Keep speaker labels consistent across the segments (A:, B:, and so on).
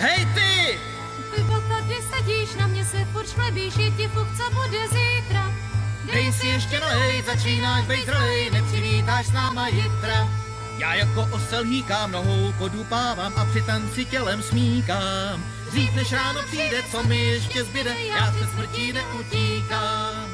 A: Hej ty!
B: Ty tady sedíš, na mě se furt šklebíš, je ti fuk, co bude zítra.
A: Dej si ještě nalej, začínáš bejt zralej, nepřivítáš s náma jitra. Já jako osel hýkám nohou, podupávám a při tanci tělem smíkám. Dřív než ráno přijde, co mi ještě zbyde, já se smrtí neutíkám.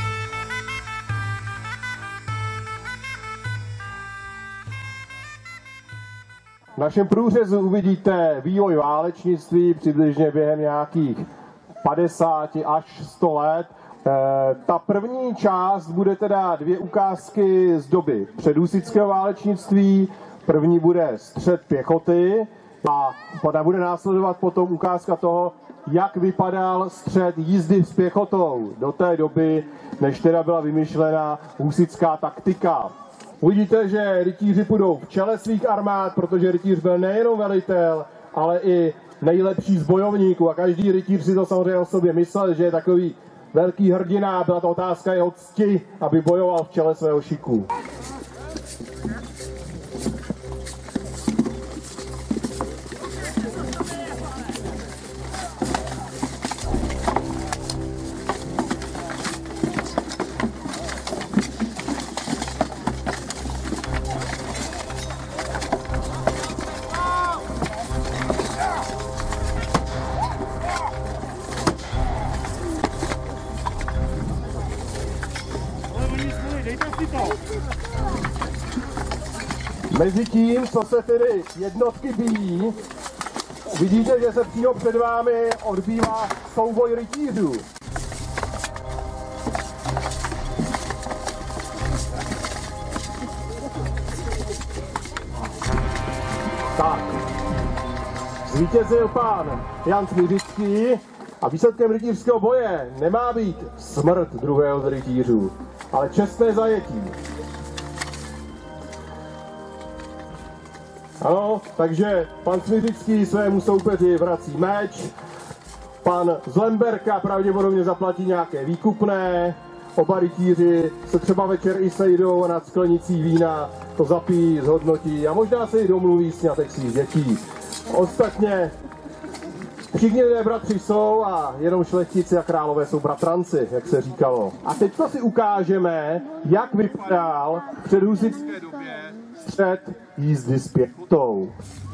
C: V našem průřezu uvidíte vývoj válečnictví přibližně během nějakých 50 až 100 let. Ta první část bude teda 2 ukázky z doby předhusitského válečnictví. První bude střet pěchoty a bude následovat potom ukázka toho, jak vypadal střet jízdy s pěchotou do té doby, než teda byla vymyšlena husitská taktika. Uvidíte, že rytíři půjdou v čele svých armád, protože rytíř byl nejenom velitel, ale i nejlepší z bojovníků. A každý rytíř si to samozřejmě o sobě myslel, že je takový velký hrdina. Byla to otázka jeho cti, aby bojoval v čele svého šiku. Mezitím, co se tedy jednotky bijí, vidíte, že se přímo před vámi odbývá souboj rytířů. Tak, zvítězil pán Jan Smiřický a výsledkem rytířského boje nemá být smrt druhého z rytířů, ale čestné zajetí. Ano, takže pan Smiřický svému soupeři vrací meč, pan z Lemberka pravděpodobně zaplatí nějaké výkupné, oba rytíři se třeba večer i sejdou a nad sklenicí vína to zapijí, zhodnotí a možná se i domluví sňatek svých dětí. Ostatně všichni lidé bratři jsou a jenom šlechtici a králové jsou bratranci, jak se říkalo. A teď si ukážeme, jak vypadal v předhusitské době střet jízdy s pěchotou.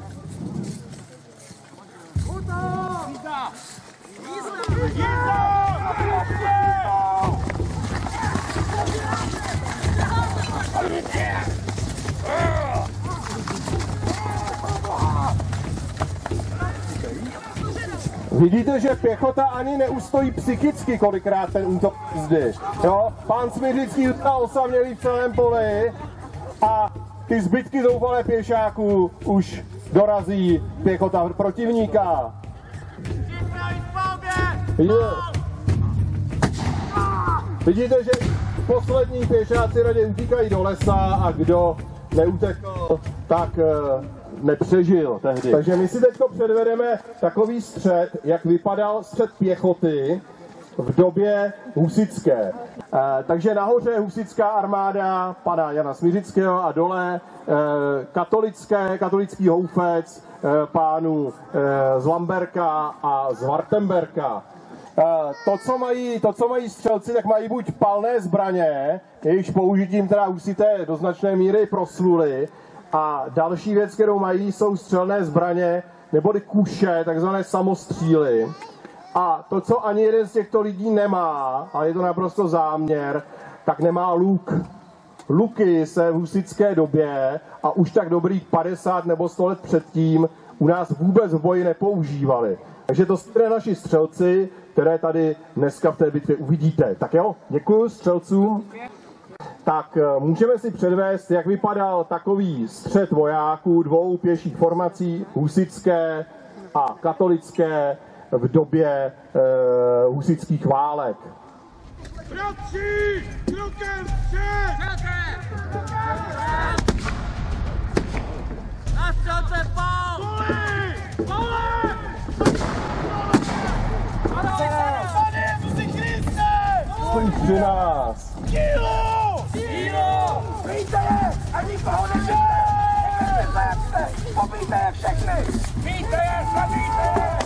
C: Vidíte, že pěchota ani neustojí psychicky kolikrát ten útok jízdy. Jo? Pán Smiřický utkal osamělý v celém poli a ty zbytky zoufalé pěšáků už dorazí pěchota protivníka. Vidíte, že poslední pěšáci raději utíkají do lesa a kdo neutekl, tak nepřežil tehdy. Takže my si teď předvedeme takový střet, jak vypadal střet pěchoty v době husitské. Takže nahoře husitská armáda pana Jana Smiřického a dole katolický houfec pánů z Lamberka a z Wartenberka. To, co mají střelci, tak mají buď palné zbraně, jejichž použitím teda husité do značné míry prosluli, a další věc, kterou mají, jsou střelné zbraně, neboli kuše, takzvané samostříly. A to, co ani jeden z těchto lidí nemá, ale je to naprosto záměr, tak nemá luk. Luky se v husitské době a už tak dobrých 50 nebo 100 let předtím u nás vůbec v boji nepoužívali. Takže to jsou naši střelci, které tady dneska v té bitvě uvidíte. Tak jo, děkuji střelcům. Tak můžeme si předvést, jak vypadal takový střet vojáků 2 pěších formací, husitské a katolické, v době husitských válek.
D: Bratři, krokem před!
A: Nastřelce pál!
D: Poli! Poli! Pane Jezusi Kriste!
C: Stojí při nás!
D: Dílo! Dílo! Víte je a nikoho nežijte! Pobijte je všechny! Víte je, zabijte je!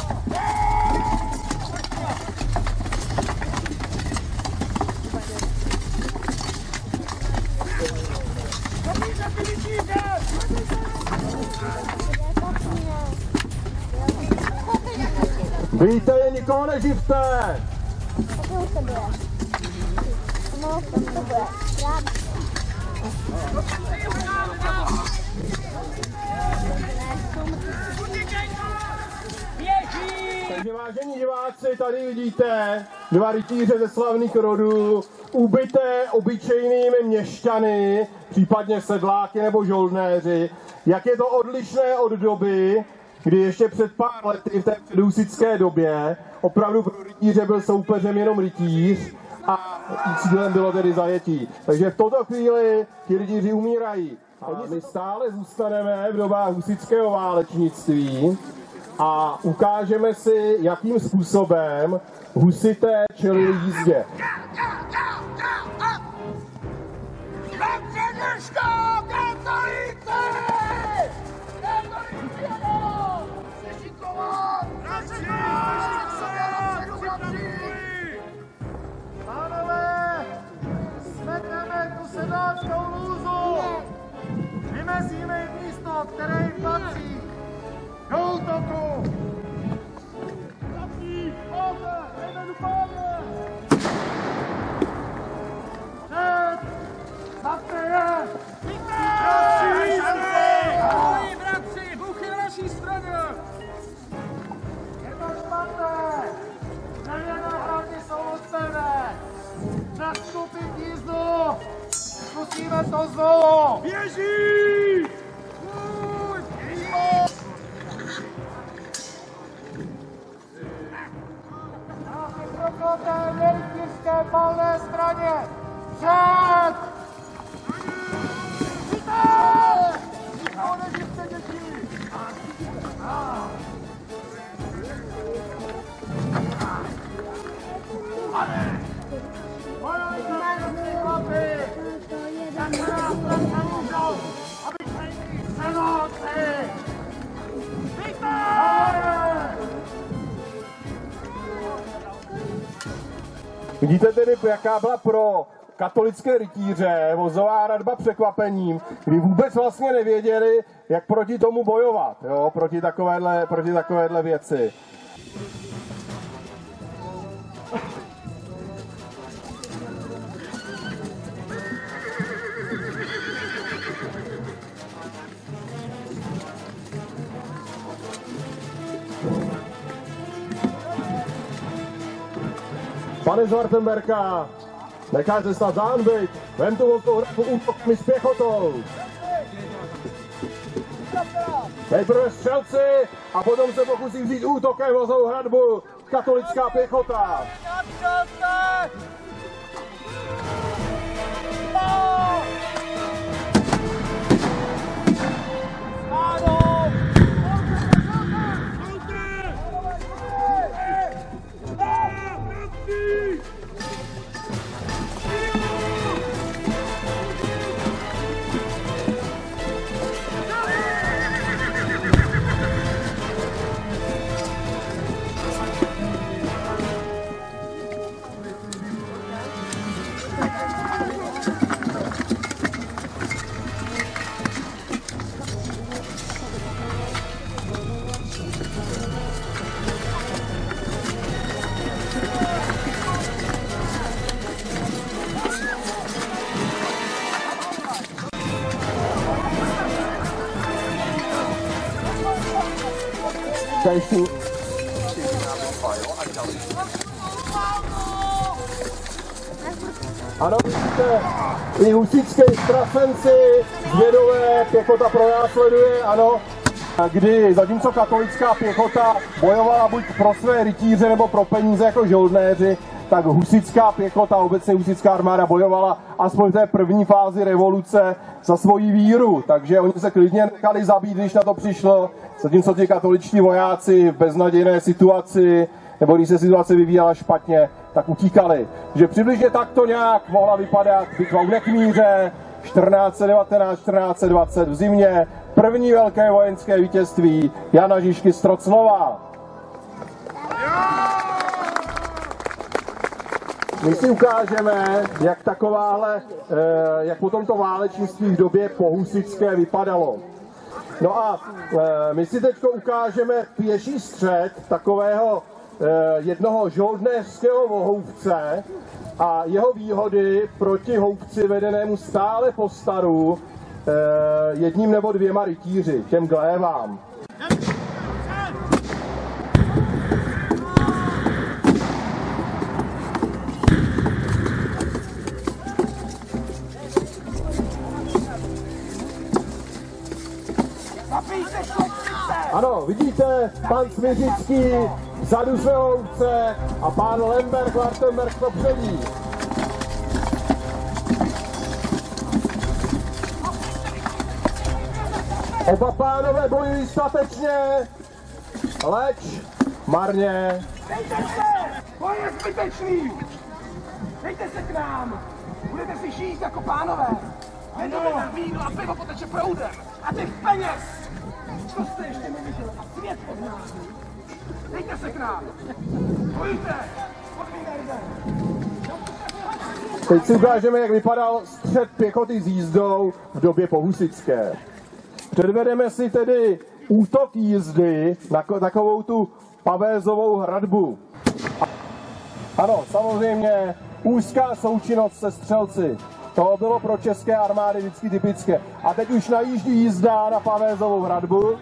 C: Víte je, nikoho neživte!
E: Pomalu se bude. Pomalu se bude.
C: Takže vážení diváci, tady vidíte dva rytíře ze slavných rodů, ubité obyčejnými měšťany, případně sedláky nebo žoldnéři. Jak je to odlišné od doby, kdy ještě před pár lety v té předhusitské době opravdu pro rytíře byl soupeřem jenom rytíř a cílem bylo tedy zajetí. Takže v této chvíli ti rytíři umírají. A my stále zůstaneme v dobách husitského válečnictví a ukážeme si, jakým způsobem husité čelili jízdě.
D: Pánové, smeteme tu sedláckou lůzu. Vymezíme jim místo, které jim patří. Do útoku! Zapří! Pálce! Jdeme do pálce! Před! Zapte je! Bratři! Ahoj, bratři! Bůh je na naší straně! Je to špatné! Dřevěné hlavně jsou od sebe! Nastupit jízdu! Zkusíme to znovu! Běží! Na té rytířské palné straně! Před! Nikoho neživte, děti! Bojujte, chlapi! Jak se nás nemůžou, obyčejní převodci! Víte!
C: Vidíte tedy, jaká byla pro katolické rytíře vozová hradba překvapením, kdy vůbec vlastně nevěděli, jak proti tomu bojovat, jo? Proti takovéhle věci. Pane z Wartenberka, nechaj se snad zahanbit, vem tu velkou hradbu útokmi s pěchotou. Nejprve střelci a potom se pokusí vzít útokem vozovou hradbu katolická pěchota. Ano, vidíte, i husitské strasenci, zvědové, pěchota pronásleduje, ano, kdy zatímco katolická pěchota bojovala buď pro své rytíře nebo pro peníze jako žoldnéři, tak husitská pěchota, obecně husitská armáda bojovala aspoň v té první fázi revoluce za svoji víru, takže oni se klidně nechali zabít, když na to přišlo, zatímco ti katoličtí vojáci v beznadějné situaci, nebo když se situace vyvíjela špatně, tak utíkali. Že přibližně takto nějak mohla vypadat bitva u Nekmíře 1419-1420 v zimě, první velké vojenské vítězství Jana Žižky z Trocnova. My si ukážeme, jak jak potom to válečnictví v době pohusitské vypadalo. No a my si teď ukážeme pěší střed takového jednoho žoldnéřského vohouvce a jeho výhody proti houvci vedenému stále po staru jedním nebo dvěma rytíři, těm glévám. Ano, vidíte, pan Smiřický vzadu svého houvce a pán Lemberg, Wartenberg v popředí. Oba pánové bojují statečně, leč marně.
D: Dejte se! Boj je zbytečný! Dejte se k nám! Budete si žít jako pánové! Jedeme na víno a pivo poteče proudem! A těch peněz! Co jste ještě neviděli? A svět od nás! Dejte se k nám! Bojujte! Odmínejte!
C: Teď si ukážeme, jak vypadal střet pěchoty s jízdou v době pohusické. Předvedeme si tedy útok jízdy na takovou tu pavézovou hradbu. Ano, samozřejmě úzká součinnost se střelci. To bylo pro české armády vždycky typické. A teď už najíždí jízda na pavézovou hradbu.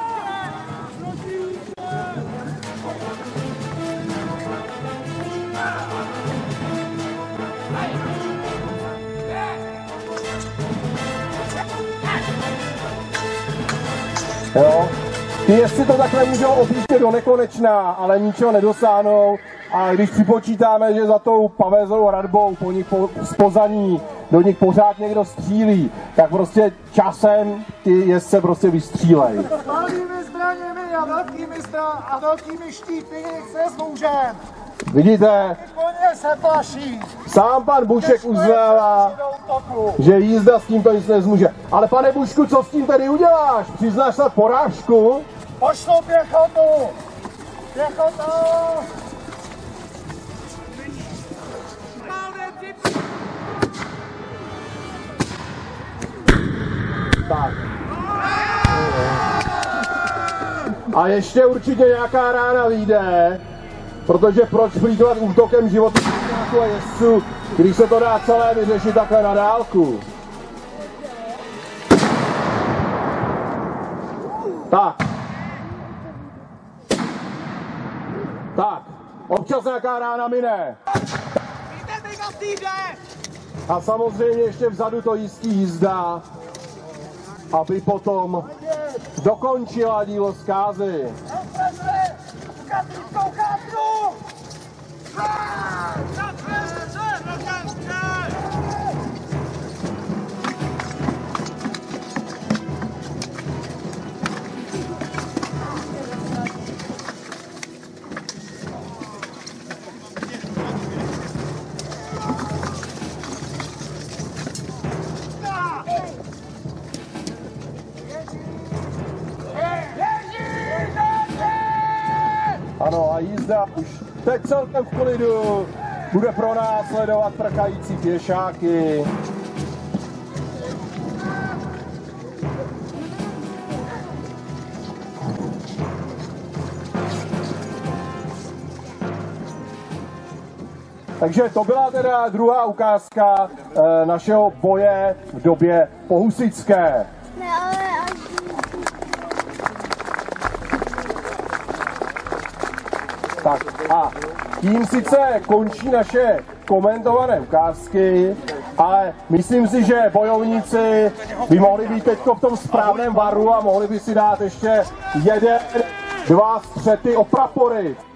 C: Jo. Ty jezdci to takhle můžou opíštět do nekonečna, ale ničeho nedosáhnou. A když připočítáme, že za tou pavézovou hradbou po nich zpoza ní do nich pořád někdo střílí, tak prostě časem ty jezdce prostě vystřílej.
D: Malými zbraněmi a velkými štíty se zmůžem.
C: Vidíte?
D: Koně se plaší.
C: Sám pan Bušek uznává, že jízda s tímto nic nezmůže. Ale pane Bušku, co s tím tedy uděláš? Přiznáš snad porážku?
D: Pošlu pěchotu! Pěchotu!
C: Tak. A ještě určitě nějaká rána vyjde, protože proč plýtvat útokem života a jezdců, když se to dá celé vyřešit takhle na dálku. Tak. Tak. Občas nějaká rána mine. A samozřejmě ještě vzadu to jistý jízda, aby potom dokončila dílo zkázy. Ano, a jízda už teď celkem v klidu bude pro nás sledovat prchající pěšáky. Takže to byla teda druhá ukázka našeho boje v době pohusické.
E: Ne, ale až...
C: Tak a tím sice končí naše komentované ukázky, ale myslím si, že bojovníci by mohli být teď v tom správném varu a mohli by si dát ještě jeden, dva střety o prapory.